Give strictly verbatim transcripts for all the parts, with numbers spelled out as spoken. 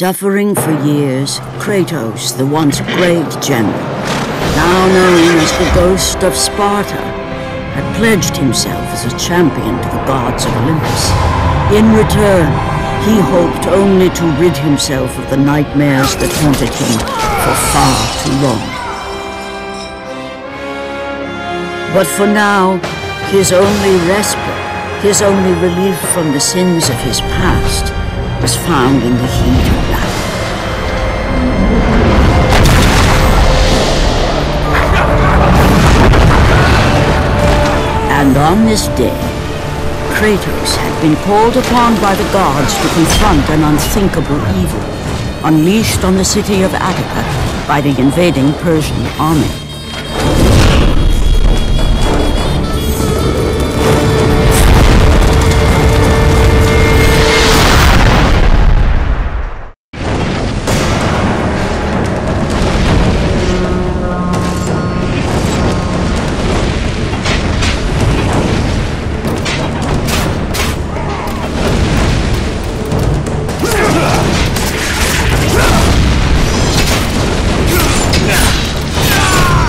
Suffering for years, Kratos, the once great general, now known as the Ghost of Sparta, had pledged himself as a champion to the gods of Olympus. In return, he hoped only to rid himself of the nightmares that haunted him for far too long. But for now, his only respite, his only relief from the sins of his past, was found in the heat of battle. And on this day, Kratos had been called upon by the gods to confront an unthinkable evil, unleashed on the city of Attica by the invading Persian army. Ah!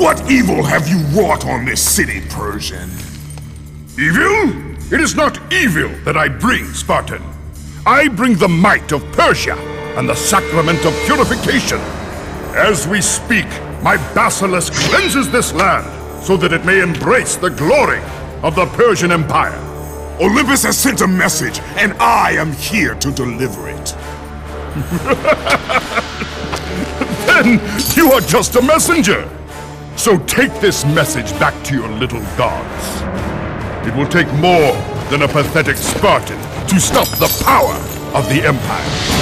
What evil have you wrought on this city, Persian? Evil? It is not evil that I bring, Spartan. I bring the might of Persia and the sacrament of purification. As we speak, my basilisk cleanses this land so that it may embrace the glory of the Persian Empire. Olympus has sent a message, and I am here to deliver it. Then you are just a messenger. So take this message back to your little gods. It will take more than a pathetic Spartan to stop the power of the Empire.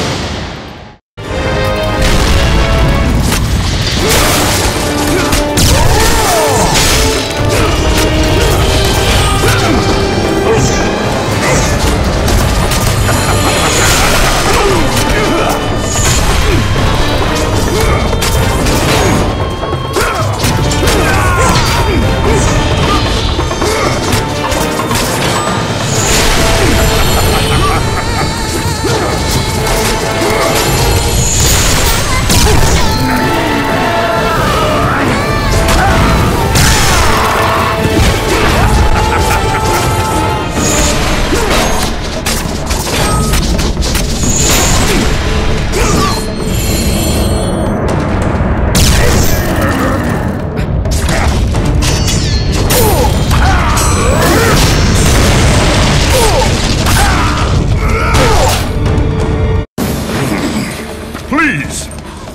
Please!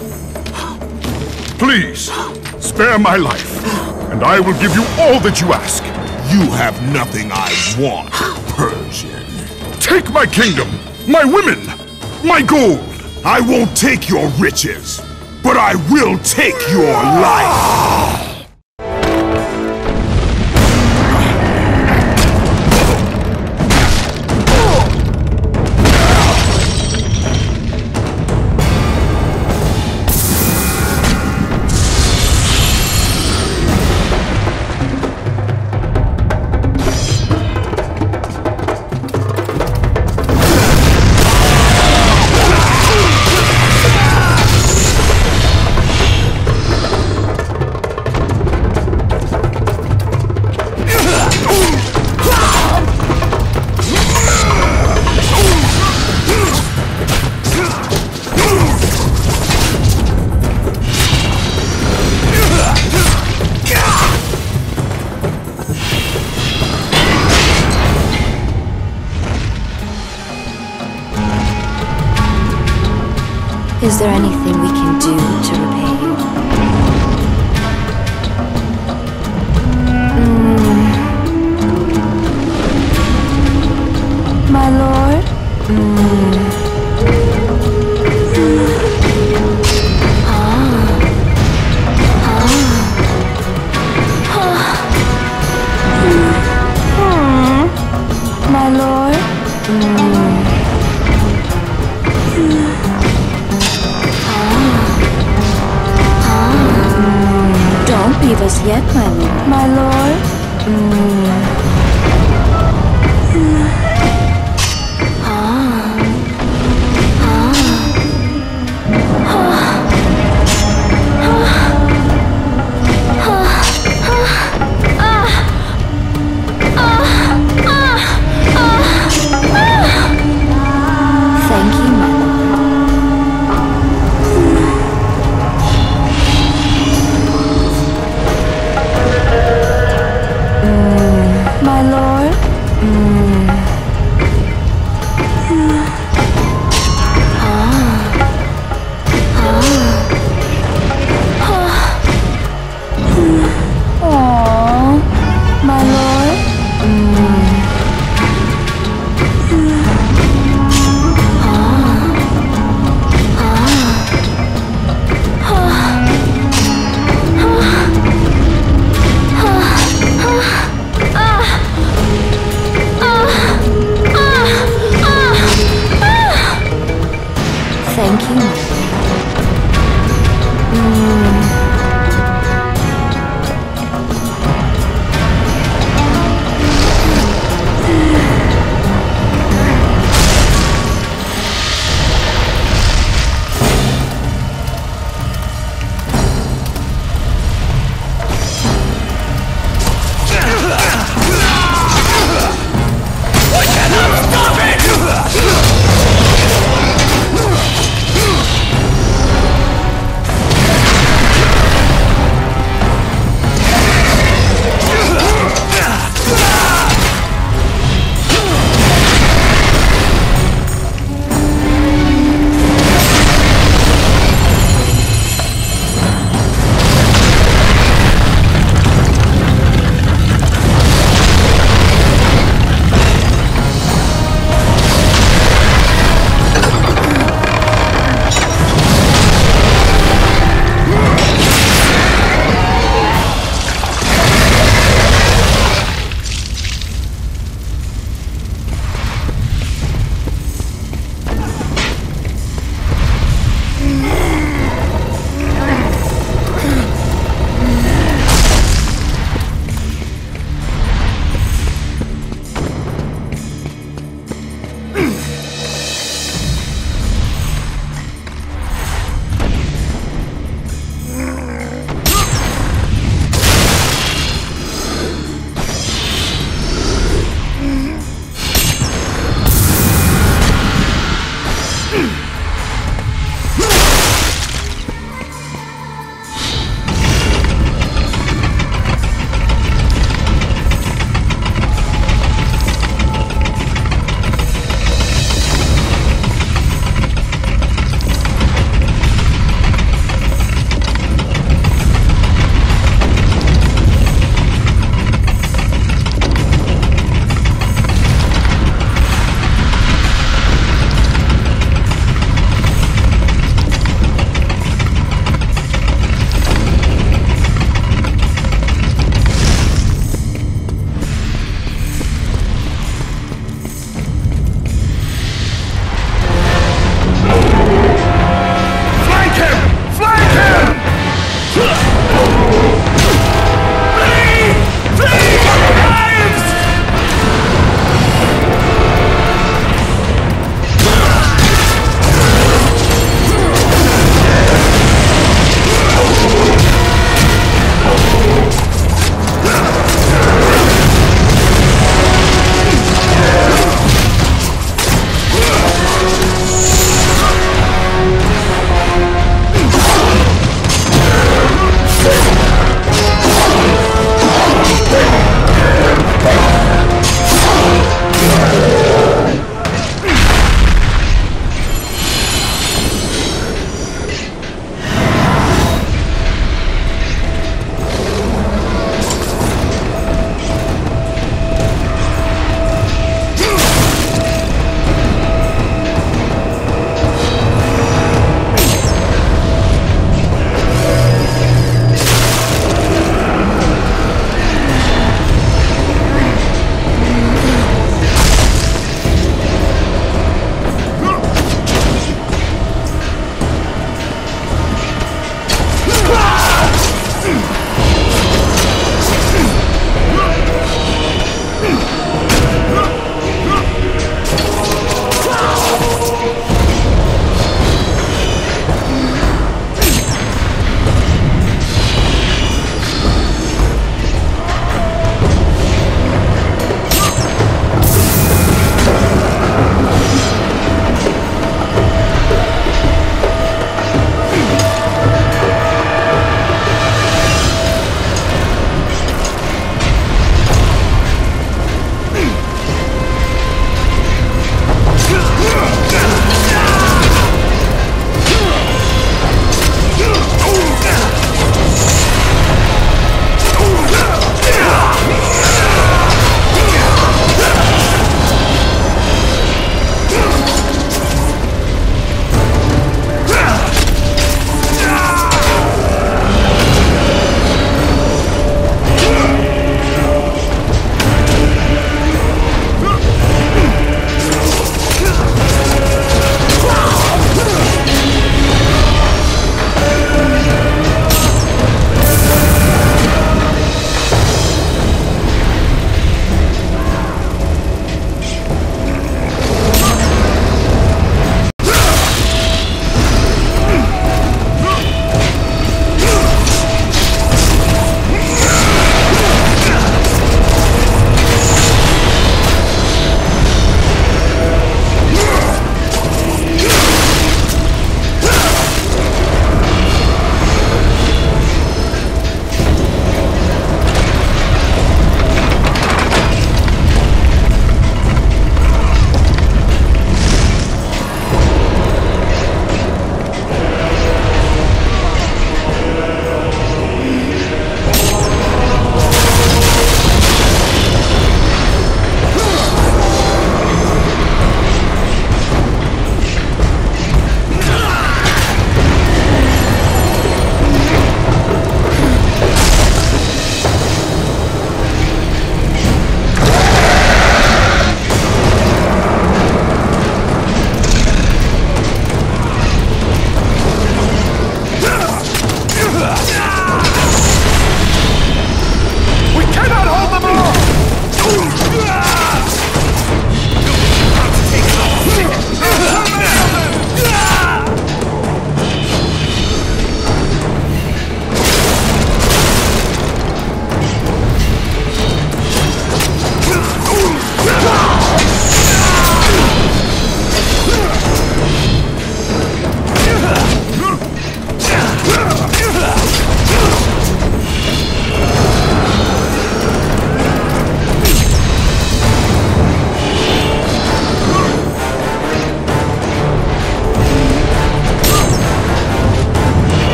Please, spare my life, and I will give you all that you ask. You have nothing I want, Persian. Take my kingdom, my women, my gold. I won't take your riches, but I will take your life. Is there anything we can do to repay you? Mm. My lord? Mm. Ah. Ah. Ah. Hmm. My lord? Mm. Don't leave us yet, my lord. My lord? Mm. Ah. Ah. Thank you, my lord.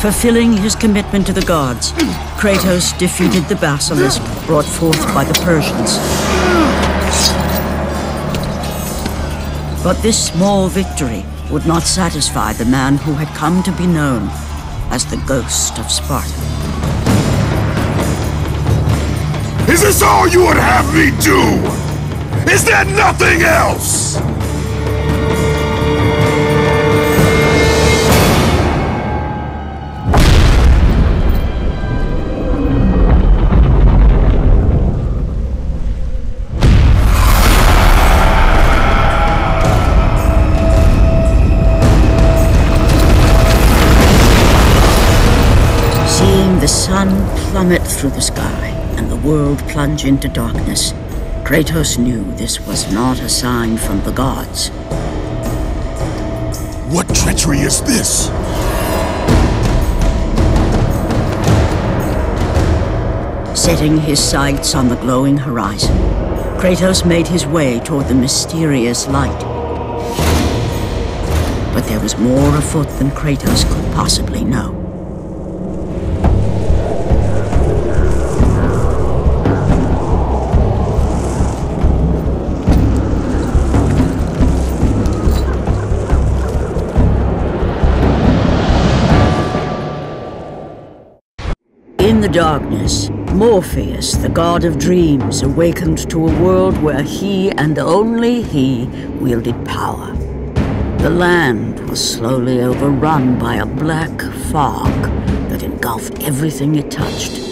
Fulfilling his commitment to the gods, Kratos defeated the basilisk brought forth by the Persians. But this small victory would not satisfy the man who had come to be known as the Ghost of Sparta. Is this all you would have me do? Is there nothing else? Seeing the sun plummet through the sky and the world plunge into darkness, Kratos knew this was not a sign from the gods. What treachery is this? Setting his sights on the glowing horizon, Kratos made his way toward the mysterious light. But there was more afoot than Kratos could possibly know. In the darkness, Morpheus, the god of dreams, awakened to a world where he and only he wielded power. The land was slowly overrun by a black fog that engulfed everything it touched.